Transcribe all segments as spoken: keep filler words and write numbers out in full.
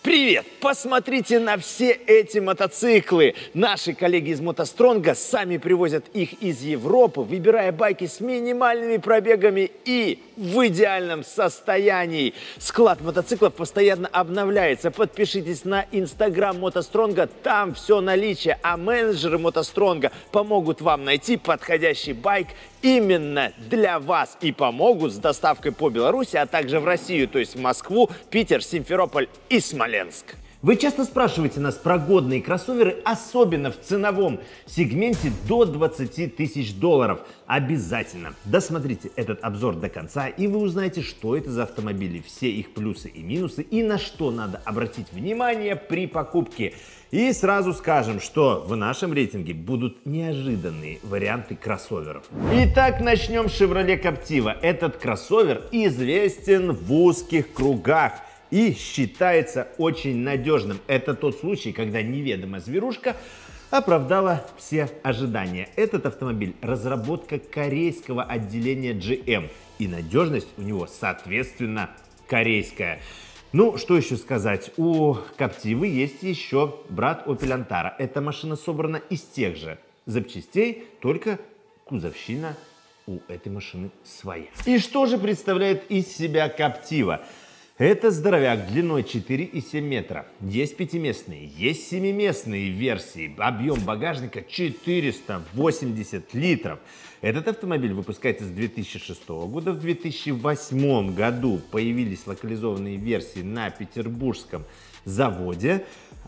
Привет! Посмотрите на все эти мотоциклы. Наши коллеги из мотостронга сами привозят их из Европы, выбирая байки с минимальными пробегами и в идеальном состоянии. Склад мотоциклов постоянно обновляется. Подпишитесь на инстаграм мотостронга, там все наличие, а менеджеры мотостронга помогут вам найти подходящий байк именно для вас и помогут с доставкой по Беларуси, а также в Россию, то есть в Москву, Питер, Симферополь и Смоленск. Вы часто спрашиваете нас про годные кроссоверы, особенно в ценовом сегменте до двадцати тысяч долларов. Обязательно досмотрите этот обзор до конца, и вы узнаете, что это за автомобили, все их плюсы и минусы, и на что надо обратить внимание при покупке. И сразу скажем, что в нашем рейтинге будут неожиданные варианты кроссоверов. Итак, начнем с Chevrolet Captiva. Этот кроссовер известен в узких кругах и считается очень надежным. Это тот случай, когда неведомая зверушка оправдала все ожидания. Этот автомобиль – разработка корейского отделения джи эм, и надежность у него, соответственно, корейская. Ну, что еще сказать? У Captiva есть еще брат Opel Antara. Эта машина собрана из тех же запчастей, только кузовщина у этой машины своя. И что же представляет из себя Captiva? Это здоровяк длиной четыре и семь метра. Есть пятиместные, есть семиместные версии. Объем багажника четыреста восемьдесят литров. Этот автомобиль выпускается с две тысячи шестого года. В две тысячи восьмом году появились локализованные версии на петербургском заводе.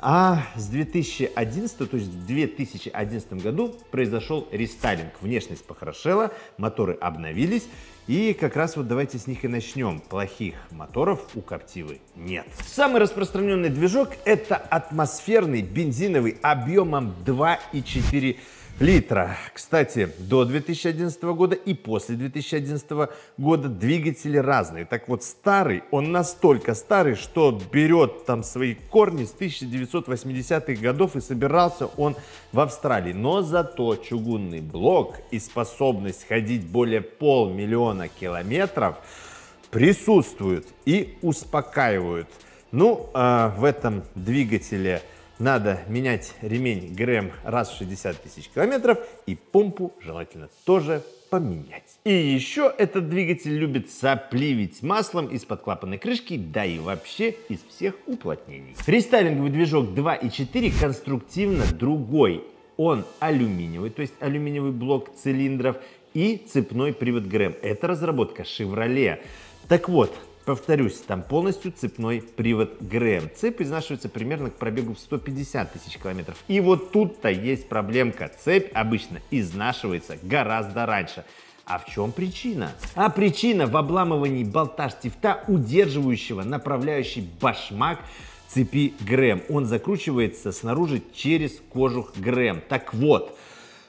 А с две тысячи одиннадцатого, то есть в две тысячи одиннадцатом году произошел рестайлинг. Внешность похорошела, моторы обновились. И как раз вот давайте с них и начнем. Плохих моторов у Captiva нет. Самый распространенный движок — это атмосферный бензиновый объемом два и четыре литра. Кстати, до две тысячи одиннадцатого года и после две тысячи одиннадцатого года двигатели разные. Так вот, старый, он настолько старый, что берет там свои корни с тысяча девятьсот восьмидесятых годов, и собирался он в Австралии. Но зато чугунный блок и способность ходить более полмиллиона километров присутствуют и успокаивают. Ну, а в этом двигателе надо менять ремень ГРМ раз в шестьдесят тысяч километров, и помпу желательно тоже поменять. И еще этот двигатель любит сопливить маслом из-под клапанной крышки, да и вообще из всех уплотнений. Рестайлинговый движок два и четыре конструктивно другой. Он алюминиевый, то есть алюминиевый блок цилиндров и цепной привод ГРМ. Это разработка Chevrolet. Так вот, повторюсь, там полностью цепной привод ГРМ. Цепь изнашивается примерно к пробегу в сто пятьдесят тысяч километров. И вот тут-то есть проблемка. Цепь обычно изнашивается гораздо раньше. А в чем причина? А причина в обламывании болта штифта, удерживающего направляющий башмак цепи ГРМ. Он закручивается снаружи через кожух ГРМ. Так вот,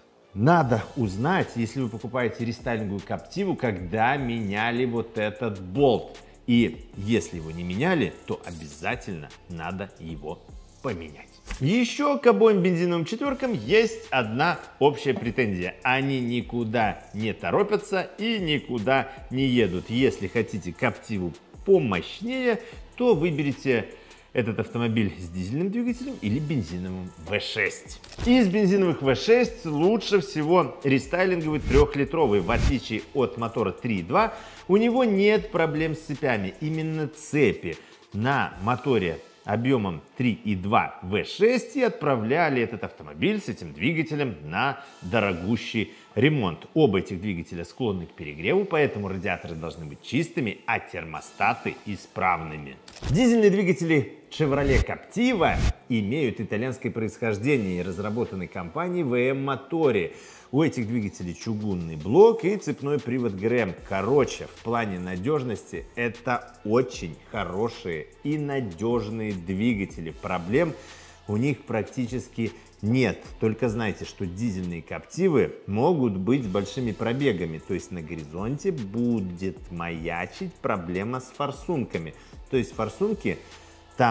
надо узнать, если вы покупаете рестайлинговую Captiva, когда меняли вот этот болт. И если его не меняли, то обязательно надо его поменять. Еще к обоим бензиновым четверкам есть одна общая претензия. Они никуда не торопятся и никуда не едут. Если хотите Captiva помощнее, то выберите этот автомобиль с дизельным двигателем или бензиновым вэ шесть. Из бензиновых вэ шесть лучше всего рестайлинговый трехлитровый. В отличие от мотора три и два, у него нет проблем с цепями. Именно цепи на моторе объемом три и два вэ шесть и отправляли этот автомобиль с этим двигателем на дорогущий ремонт. Оба этих двигателя склонны к перегреву, поэтому радиаторы должны быть чистыми, а термостаты исправными. Дизельные двигатели Chevrolet Captiva имеют итальянское происхождение и разработаны компанией вэ эм Motori. У этих двигателей чугунный блок и цепной привод ГРМ. Короче, в плане надежности это очень хорошие и надежные двигатели. Проблем у них практически нет. Только знайте, что дизельные Captivы могут быть с большими пробегами. То есть на горизонте будет маячить проблема с форсунками. То есть форсунки там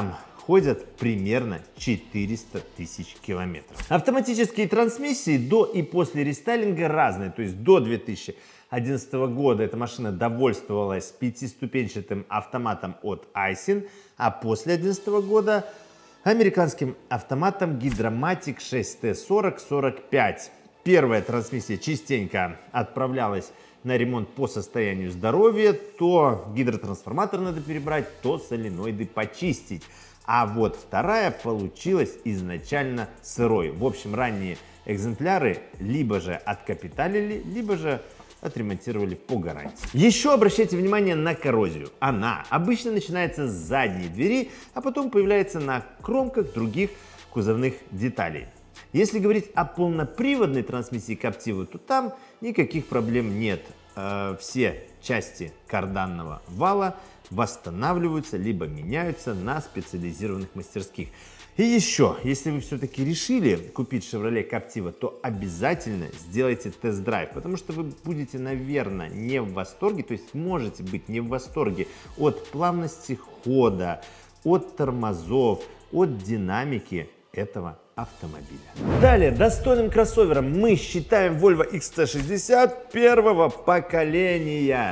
ходят примерно четыреста тысяч километров. Автоматические трансмиссии до и после рестайлинга разные, то есть до две тысячи одиннадцатого года эта машина довольствовалась пятиступенчатым автоматом от Aisin, а после две тысячи одиннадцатого года американским автоматом Gidromatic шесть тэ сорок сорок пять. Первая трансмиссия частенько отправлялась на ремонт по состоянию здоровья, то гидротрансформатор надо перебрать, то соленоиды почистить. А вот вторая получилась изначально сырой. В общем, ранние экземпляры либо же откапиталили, либо же отремонтировали по гарантии. Еще обращайте внимание на коррозию. Она обычно начинается с задней двери, а потом появляется на кромках других кузовных деталей. Если говорить о полноприводной трансмиссии Captiva, то там никаких проблем нет. Все части карданного вала восстанавливаются либо меняются на специализированных мастерских. И еще, если вы все-таки решили купить Chevrolet Captiva, то обязательно сделайте тест-драйв, потому что вы будете, наверное, не в восторге, то есть можете быть не в восторге от плавности хода, от тормозов, от динамики этого автомобиля. Далее, достойным кроссовером мы считаем Volvo икс си шестьдесят первого поколения.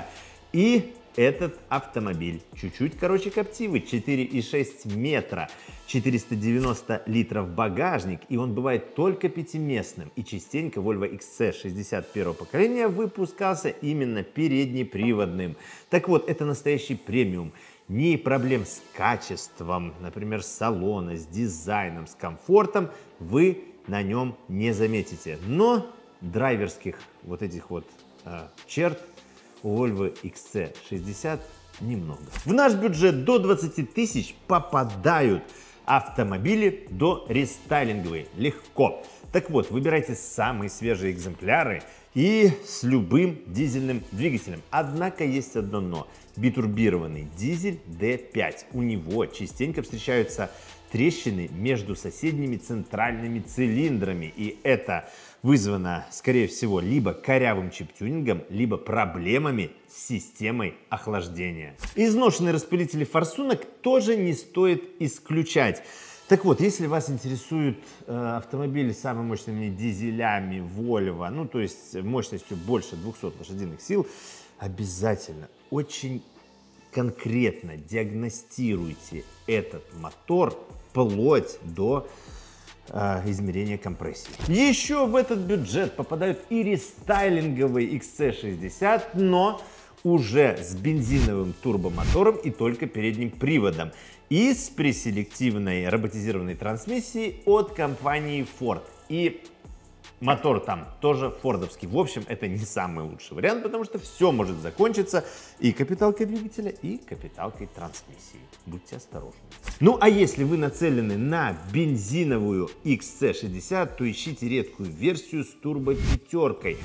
И этот автомобиль чуть-чуть короче Captiva, четыре и шесть метра, четыреста девяносто литров багажник, и он бывает только пятиместным. И частенько Volvo икс си шестьдесят первого поколения выпускался именно переднеприводным. Так вот, это настоящий премиум. Ни проблем с качеством, например, салона, с дизайном, с комфортом вы на нем не заметите. Но драйверских вот этих вот э, черт у Volvo икс си шестьдесят немного. В наш бюджет до двадцати тысяч попадают автомобили до рестайлинговые. Легко. Так вот, выбирайте самые свежие экземпляры и с любым дизельным двигателем. Однако есть одно но. Битурбированный дизель дэ пять. У него частенько встречаются трещины между соседними центральными цилиндрами. И это вызвано, скорее всего, либо корявым чип-тюнингом, либо проблемами с системой охлаждения. Изношенные распылители форсунок тоже не стоит исключать. Так вот, если вас интересуют э, автомобили с самыми мощными дизелями Volvo, ну то есть мощностью больше двухсот лошадиных сил, обязательно очень конкретно диагностируйте этот мотор вплоть до э, измерения компрессии. Еще в этот бюджет попадают и рестайлинговые икс си шестьдесят, но уже с бензиновым турбомотором и только передним приводом. И с преселективной роботизированной трансмиссией от компании Ford. И мотор там тоже фордовский. В общем, это не самый лучший вариант, потому что все может закончиться и капиталкой двигателя, и капиталкой трансмиссии. Будьте осторожны. Ну, а если вы нацелены на бензиновую икс си шестьдесят, то ищите редкую версию с турбопятеркой.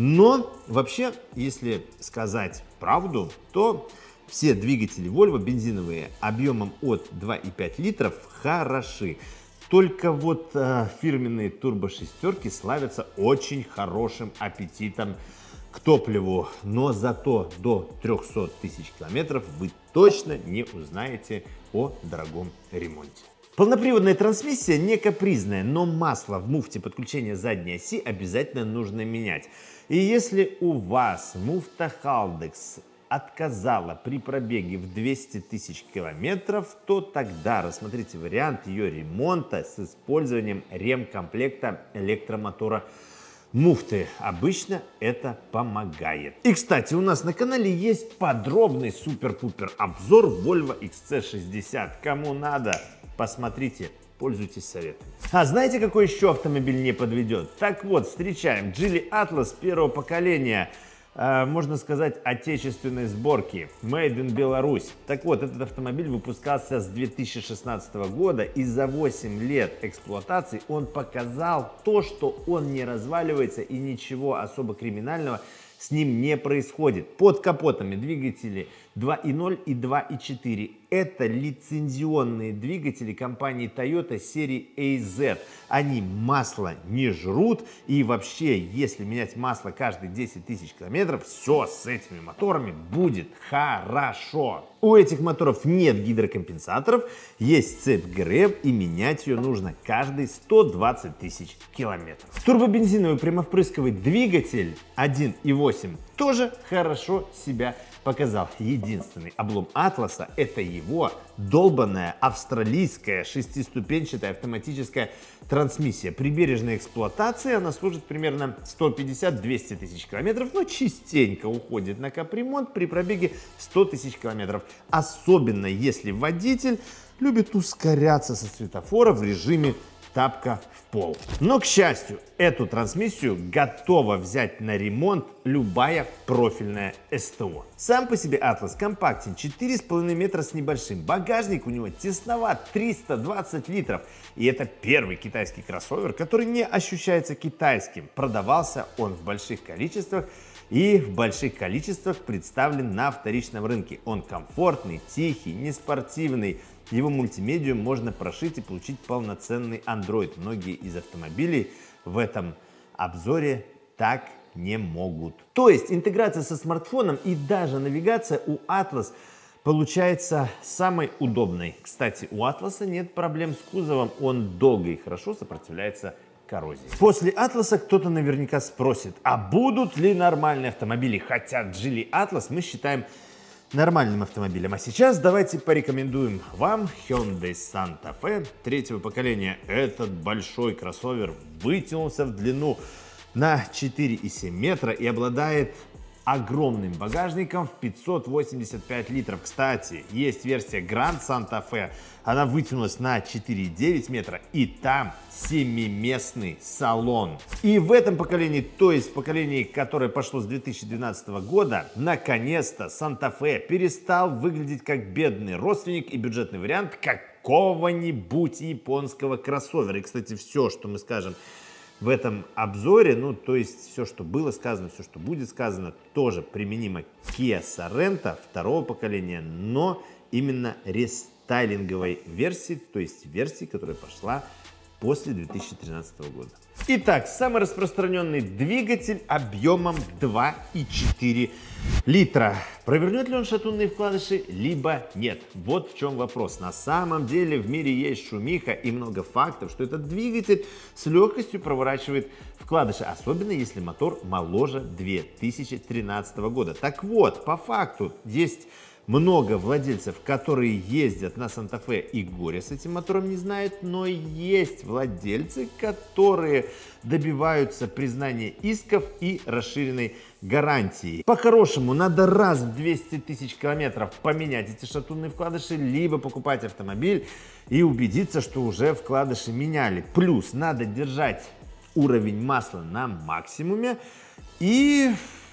Но вообще, если сказать правду, то все двигатели Volvo бензиновые объемом от двух и пяти литров хороши. Только вот э, фирменные турбошестерки славятся очень хорошим аппетитом к топливу. Но зато до трёхсот тысяч километров вы точно не узнаете о дорогом ремонте. Полноприводная трансмиссия не капризная, но масло в муфте подключения задней оси обязательно нужно менять. И если у вас муфта Haldex отказала при пробеге в двести тысяч километров, то тогда рассмотрите вариант ее ремонта с использованием ремкомплекта электромотора муфты. Обычно это помогает. И, кстати, у нас на канале есть подробный супер-пупер обзор Volvo икс си шестьдесят. Кому надо, посмотрите. Пользуйтесь советами. А знаете, какой еще автомобиль не подведет? Так вот, встречаем Geely Atlas первого поколения. Можно сказать, отечественной сборки, Made in Belarus. Так вот, этот автомобиль выпускался с две тысячи шестнадцатого года, и за восемь лет эксплуатации он показал то, что он не разваливается и ничего особо криминального с ним не происходит. Под капотами двигатели два и ноль и два и четыре. Это лицензионные двигатели компании Toyota серии эй зет. Они масло не жрут, и вообще, если менять масло каждые десять тысяч километров, все с этими моторами будет хорошо. У этих моторов нет гидрокомпенсаторов, есть цепь ГРЭБ, и менять ее нужно каждые сто двадцать тысяч километров. Турбобензиновый прямовпрысковый двигатель один и восемь тоже хорошо себя показал. Единственный облом Атласа — это его долбанная австралийская шестиступенчатая автоматическая трансмиссия. При бережной эксплуатации она служит примерно сто пятьдесят — двести тысяч километров, но частенько уходит на капремонт при пробеге сто тысяч километров. Особенно если водитель любит ускоряться со светофора в режиме тапка в пол. Но, к счастью, эту трансмиссию готова взять на ремонт любая профильная СТО. Сам по себе Атлас компактен, четыре с половиной метра с небольшим. Багажник у него тесноват, триста двадцать литров. И это первый китайский кроссовер, который не ощущается китайским. Продавался он в больших количествах и в больших количествах представлен на вторичном рынке. Он комфортный, тихий, неспортивный. Его мультимедиа можно прошить и получить полноценный Android. Многие из автомобилей в этом обзоре так не могут. То есть интеграция со смартфоном и даже навигация у Atlas получается самой удобной. Кстати, у Атласа нет проблем с кузовом, он долго и хорошо сопротивляется коррозии. После Атласа кто-то наверняка спросит, а будут ли нормальные автомобили? Хотя Geely Atlas мы считаем нормальным автомобилем. А сейчас давайте порекомендуем вам Hyundai Santa Fe третьего поколения. Этот большой кроссовер вытянулся в длину на четыре и семь метра и обладает огромным багажником в пятьсот восемьдесят пять литров. Кстати, есть версия Grand Santa Fe. Она вытянулась на четыре и девять метра, и там семиместный салон. И в этом поколении, то есть в поколении, которое пошло с две тысячи двенадцатого года, наконец-то Santa Fe перестал выглядеть как бедный родственник и бюджетный вариант какого-нибудь японского кроссовера. И, кстати, все, что мы скажем в этом обзоре, ну, то есть все, что было сказано, все, что будет сказано, тоже применимо к Kia Sorento второго поколения, но именно рестайлинговой версии, то есть версии, которая пошла после две тысячи тринадцатого года. Итак, самый распространенный двигатель объемом два и четыре литра. Провернет ли он шатунные вкладыши, либо нет? Вот в чем вопрос. На самом деле в мире есть шумиха и много фактов, что этот двигатель с легкостью проворачивает вкладыши, особенно если мотор моложе две тысячи тринадцатого года. Так вот, по факту есть много владельцев, которые ездят на Santa Fe и горя с этим мотором не знают, но есть владельцы, которые добиваются признания исков и расширенной гарантии. По-хорошему, надо раз в двести тысяч километров поменять эти шатунные вкладыши, либо покупать автомобиль и убедиться, что уже вкладыши меняли. Плюс надо держать уровень масла на максимуме и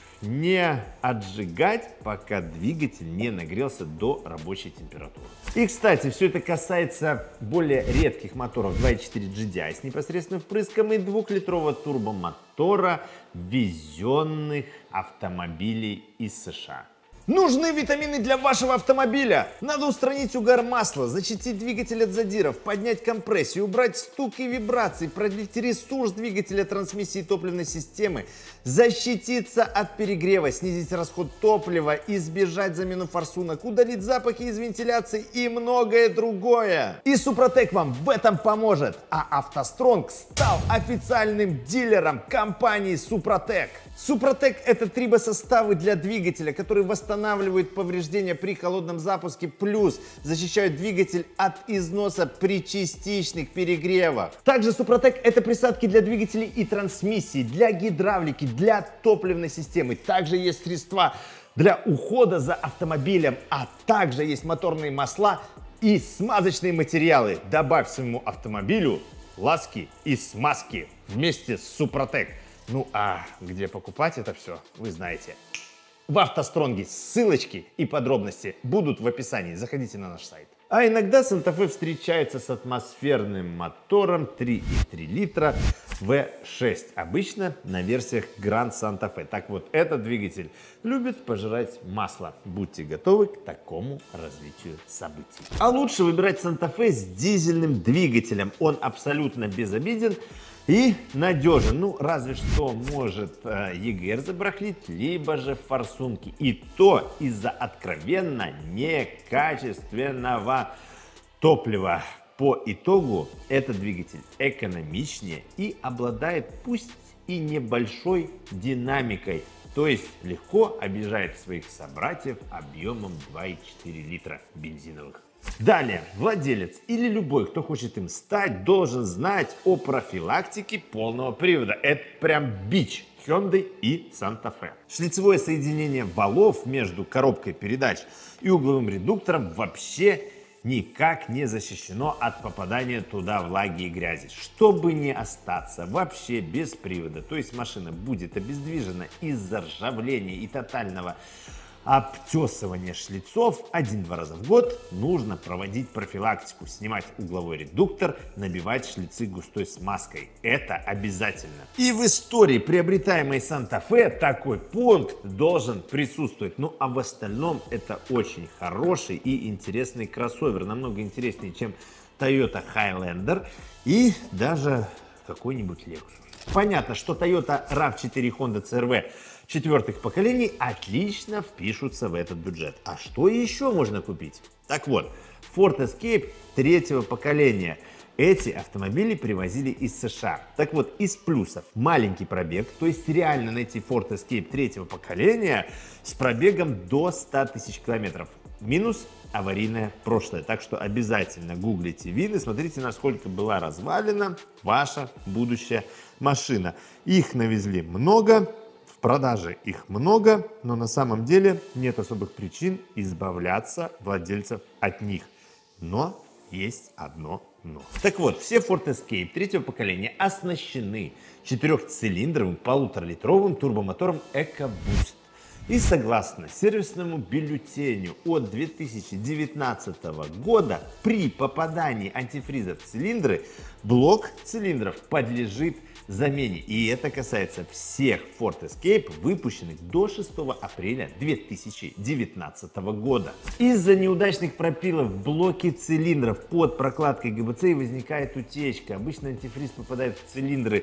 не отжигать, пока двигатель не нагрелся до рабочей температуры. И, кстати, все это касается более редких моторов два и четыре джи ди ай с непосредственным впрыском и двухлитрового турбомотора везенных автомобилей из США. Нужны витамины для вашего автомобиля. Надо устранить угар масла, защитить двигатель от задиров, поднять компрессию, убрать стук и вибрации, продлить ресурс двигателя, трансмиссии и топливной системы, защититься от перегрева, снизить расход топлива, избежать замену форсунок, удалить запахи из вентиляции и многое другое. И Супротек вам в этом поможет. А автостронг стал официальным дилером компании Супротек. Супротек — это трибосоставы для двигателя, которые восстанавливают повреждения при холодном запуске, плюс защищают двигатель от износа при частичных перегревах. Также Супротек — это присадки для двигателей и трансмиссий, для гидравлики, для топливной системы. Также есть средства для ухода за автомобилем, а также есть моторные масла и смазочные материалы. Добавь своему автомобилю ласки и смазки вместе с Супротек. Ну а где покупать это все, вы знаете. В автостронге ссылочки и подробности будут в описании. Заходите на наш сайт. А иногда Санта-Фе встречается с атмосферным мотором три и три литра вэ шесть, обычно на версиях Grand Santa Fe. Так вот, этот двигатель любит пожирать масло. Будьте готовы к такому развитию событий. А лучше выбирать Санта-Фе с дизельным двигателем. Он абсолютно безобиден и надежен. Ну, разве что может э, и джи эр забарахлить, либо же форсунки. И то из-за откровенно некачественного топлива. По итогу этот двигатель экономичнее и обладает пусть и небольшой динамикой. То есть легко объезжает своих собратьев объемом два и четыре литра бензиновых. Далее, владелец или любой, кто хочет им стать, должен знать о профилактике полного привода. Это прям бич Hyundai и Santa Fe. Шлицевое соединение валов между коробкой передач и угловым редуктором вообще никак не защищено от попадания туда влаги и грязи. Чтобы не остаться вообще без привода, то есть машина будет обездвижена из-за ржавления и тотального обтесывания шлицов, один-два раза в год нужно проводить профилактику, снимать угловой редуктор, набивать шлицы густой смазкой. Это обязательно. И в истории приобретаемой Santa Fe такой пункт должен присутствовать. Ну а в остальном это очень хороший и интересный кроссовер. Намного интереснее, чем Toyota Highlander и даже какой-нибудь Lexus. Понятно, что Toyota рав четыре и Honda си эр ви четвертых поколений отлично впишутся в этот бюджет. А что еще можно купить? Так вот, Ford Escape третьего поколения. Эти автомобили привозили из США. Так вот, из плюсов маленький пробег, то есть реально найти Ford Escape третьего поколения с пробегом до ста тысяч километров. Минус аварийное прошлое. Так что обязательно гуглите вины, смотрите, насколько была развалена ваша будущая машина. Их навезли много. В продаже их много, но на самом деле нет особых причин избавляться владельцев от них. Но есть одно но. Так вот, все Ford Escape третьего поколения оснащены четырехцилиндровым полуторалитровым турбомотором EcoBoost. И согласно сервисному бюллетеню от две тысячи девятнадцатого года, при попадании антифриза в цилиндры блок цилиндров подлежит замене. И это касается всех Ford Escape, выпущенных до шестого апреля две тысячи девятнадцатого года. Из-за неудачных пропилов в блоке цилиндров под прокладкой гэ бэ цэ возникает утечка. Обычно антифриз попадает в цилиндры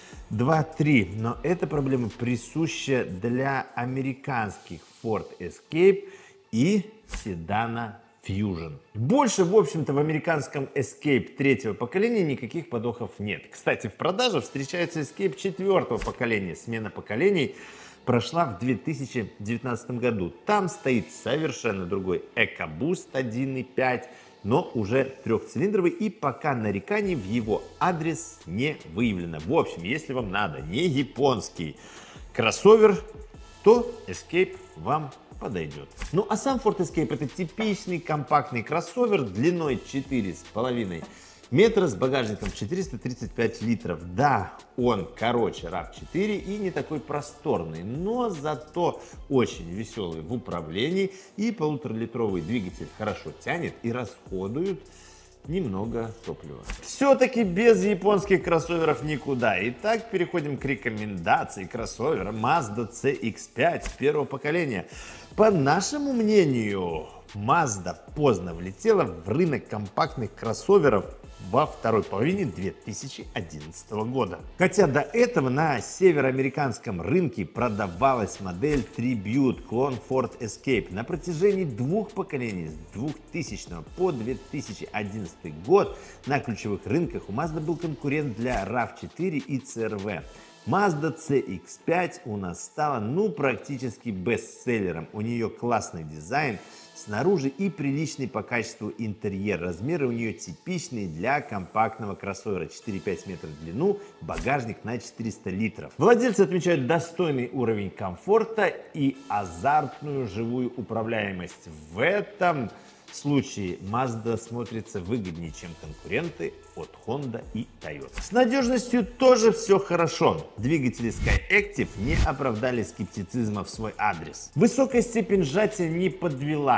два-три, но эта проблема присуща для американских Ford Escape и седана Fusion. Больше, в общем-то, в американском Escape третьего поколения никаких подохов нет. Кстати, в продаже встречается Escape четвертого поколения. Смена поколений прошла в две тысячи девятнадцатом году. Там стоит совершенно другой EcoBoost один и пять, но уже трехцилиндровый, и пока нареканий в его адрес не выявлено. В общем, если вам надо не японский кроссовер, то Escape вам подойдет. Ну а сам Ford Escape это типичный компактный кроссовер длиной четыре с половиной метра с багажником четыреста тридцать пять литров. Да, он короче рав четыре и не такой просторный, но зато очень веселый в управлении, и полуторалитровый двигатель хорошо тянет и расходует немного топлива. Все-таки без японских кроссоверов никуда. Итак, переходим к рекомендации кроссовера Mazda си икс пять первого поколения. По нашему мнению, Mazda поздно влетела в рынок компактных кроссоверов во второй половине две тысячи одиннадцатого года. Хотя до этого на североамериканском рынке продавалась модель Tribute, клон Ford Escape. На протяжении двух поколений с двухтысячного по две тысячи одиннадцатый год на ключевых рынках у Mazda был конкурент для рав четыре и си эр ви. Mazda си икс пять у нас стала ну практически бестселлером. У нее классный дизайн снаружи и приличный по качеству интерьер. Размеры у нее типичные для компактного кроссовера. четыре и пять метров в длину, багажник на четыреста литров. Владельцы отмечают достойный уровень комфорта и азартную живую управляемость. В этом случае Mazda смотрится выгоднее, чем конкуренты от Honda и Toyota. С надежностью тоже все хорошо. Двигатели SkyActiv не оправдали скептицизма в свой адрес. Высокая степень сжатия не подвела.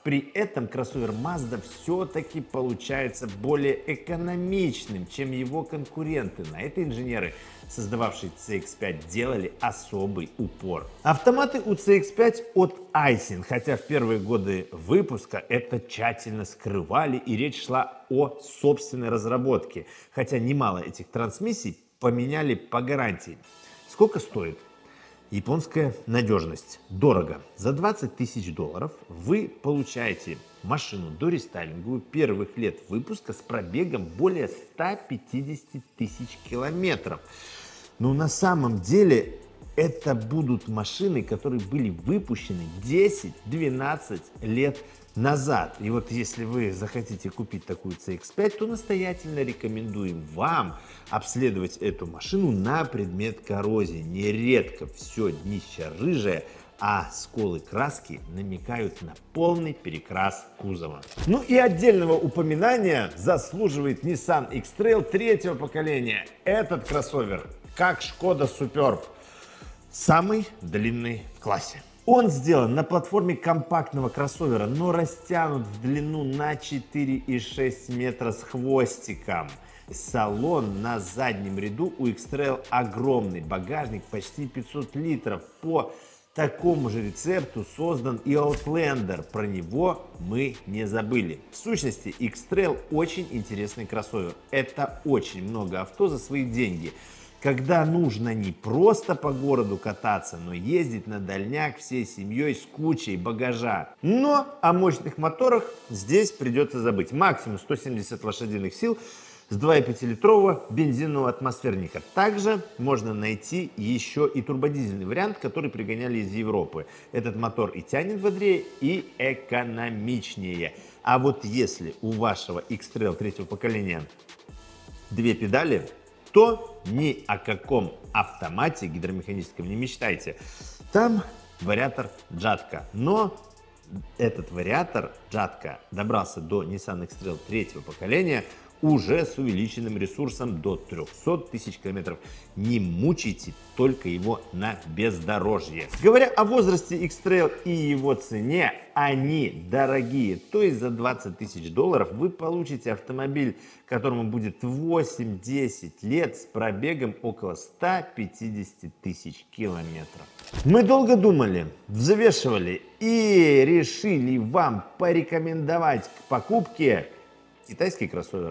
При этом кроссовер Mazda все-таки получается более экономичным, чем его конкуренты. На это инженеры, создававшие си икс пять, делали особый упор. Автоматы у си икс пять от Aisin, хотя в первые годы выпуска это тщательно скрывали и речь шла о собственной разработке, хотя немало этих трансмиссий поменяли по гарантии. Сколько стоит? Японская надежность. Дорого. За двадцать тысяч долларов вы получаете машину дорестайлинговую первых лет выпуска с пробегом более ста пятидесяти тысяч километров. Но на самом деле это будут машины, которые были выпущены десять-двенадцать лет назад. И вот если вы захотите купить такую си икс пять, то настоятельно рекомендуем вам обследовать эту машину на предмет коррозии. Нередко все днище рыжее, а сколы краски намекают на полный перекрас кузова. Ну и отдельного упоминания заслуживает Nissan X-Trail третьего поколения. Этот кроссовер, как Skoda Superb, самый длинный в классе. Он сделан на платформе компактного кроссовера, но растянут в длину на четыре и шесть метра с хвостиком. Салон на заднем ряду у X-Trail огромный, багажник почти пятьсот литров. По такому же рецепту создан и Outlander, про него мы не забыли. В сущности, X-Trail очень интересный кроссовер. Это очень много авто за свои деньги. Когда нужно не просто по городу кататься, но ездить на дальняк всей семьей с кучей багажа. Но о мощных моторах здесь придется забыть. Максимум сто семьдесят лошадиных сил с два и пять литрового бензинового атмосферника. Также можно найти еще и турбодизельный вариант, который пригоняли из Европы. Этот мотор и тянет бодрее, и экономичнее. А вот если у вашего X-Trail третьего поколения две педали, то ни о каком автомате гидромеханическом не мечтайте. Там вариатор Джатка. Но этот вариатор Джатка добрался до Nissan X-Trail третьего поколения уже с увеличенным ресурсом до трёхсот тысяч километров. Не мучайте только его на бездорожье. Говоря о возрасте X-Trail и его цене, они дорогие. То есть за двадцать тысяч долларов вы получите автомобиль, которому будет восемь-десять лет с пробегом около ста пятидесяти тысяч километров. Мы долго думали, взвешивали и решили вам порекомендовать к покупке китайский кроссовер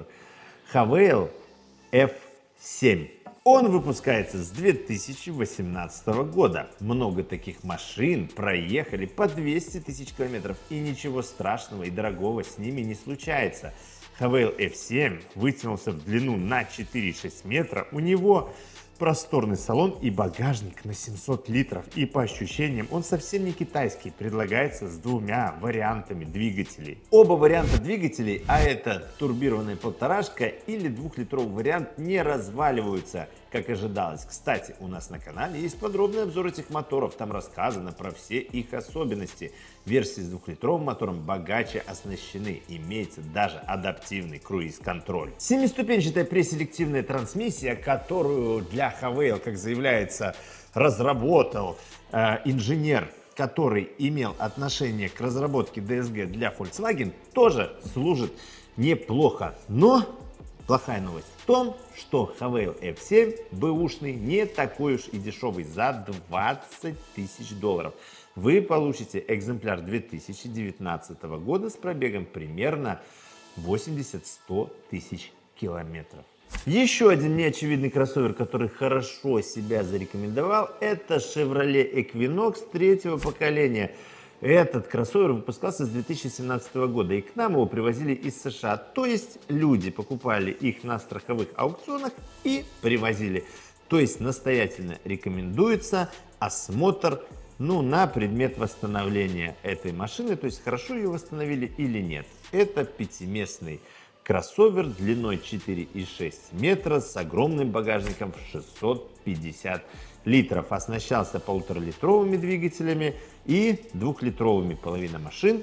Havail эф семь. Он выпускается с две тысячи восемнадцатого года. Много таких машин проехали по двести тысяч километров, и ничего страшного и дорогого с ними не случается. Havail эф семь вытянулся в длину на четыре и шесть метра. У него просторный салон и багажник на семьсот литров. И по ощущениям он совсем не китайский. Предлагается с двумя вариантами двигателей. Оба варианта двигателей, а это турбированная полторашка или двухлитровый вариант, не разваливаются, как ожидалось. Кстати, у нас на канале есть подробный обзор этих моторов. Там рассказано про все их особенности. Версии с двухлитровым мотором богаче оснащены. Имеется даже адаптивный круиз-контроль. Семиступенчатая преселективная трансмиссия, которую для Havail, как заявляется, разработал э, инженер, который имел отношение к разработке ди эс джи для Volkswagen, тоже служит неплохо. Но плохая новость в том, что Havail эф семь бэушный не такой уж и дешевый. За двадцать тысяч долларов вы получите экземпляр две тысячи девятнадцатого года с пробегом примерно восемьдесят-сто тысяч километров. Еще один неочевидный кроссовер, который хорошо себя зарекомендовал, это Chevrolet Equinox третьего поколения. Этот кроссовер выпускался с две тысячи семнадцатого года, и к нам его привозили из США. То есть люди покупали их на страховых аукционах и привозили. То есть настоятельно рекомендуется осмотр, ну, на предмет восстановления этой машины, то есть хорошо ее восстановили или нет. Это пятиместный кроссовер длиной четыре и шесть метра с огромным багажником в шестьсот пятьдесят литров. Оснащался полуторалитровыми двигателями и двухлитровыми, половина машин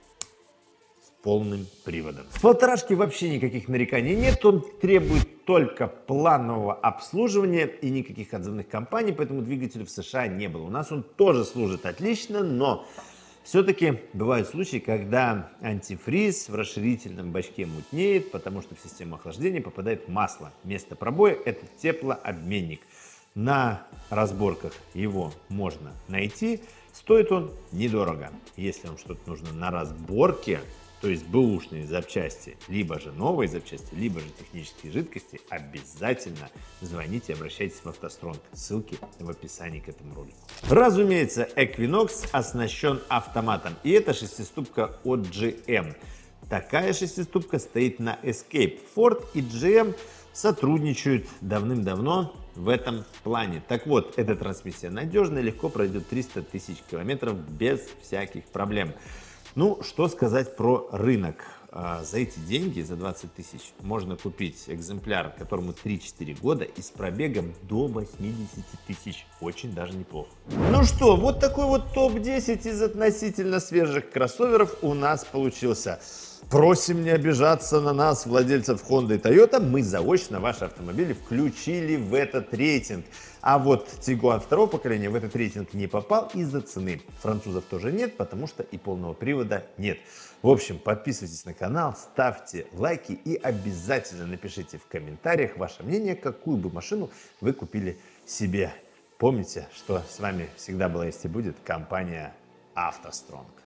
с полным приводом. В полторашке вообще никаких нареканий нет, он требует только планового обслуживания и никаких отзывных кампаний, поэтому двигателя в США не было. У нас он тоже служит отлично, но Все-таки бывают случаи, когда антифриз в расширительном бачке мутнеет, потому что в систему охлаждения попадает масло. Место пробоя – это теплообменник. На разборках его можно найти. Стоит он недорого. Если вам что-то нужно на разборке, то есть бэушные запчасти, либо же новые запчасти, либо же технические жидкости, обязательно звоните и обращайтесь в автостронг. Ссылки в описании к этому ролику. Разумеется, Equinox оснащен автоматом, и это шестиступка от джи эм. Такая шестиступка стоит на Escape. Ford и джи эм сотрудничают давным-давно в этом плане. Так вот, эта трансмиссия надежная, легко пройдет триста тысяч километров без всяких проблем. Ну, что сказать про рынок. За эти деньги, за двадцать тысяч, можно купить экземпляр, которому три-четыре года и с пробегом до восьмидесяти тысяч. Очень даже неплохо. Ну что, вот такой вот топ десять из относительно свежих кроссоверов у нас получился. Просим не обижаться на нас, владельцев Honda и Toyota. Мы заочно ваши автомобили включили в этот рейтинг. А вот Tiguan второго поколения в этот рейтинг не попал из-за цены. Французов тоже нет, потому что и полного привода нет. В общем, подписывайтесь на канал, ставьте лайки и обязательно напишите в комментариях ваше мнение, какую бы машину вы купили себе. Помните, что с вами всегда была есть и будет компания автостронг.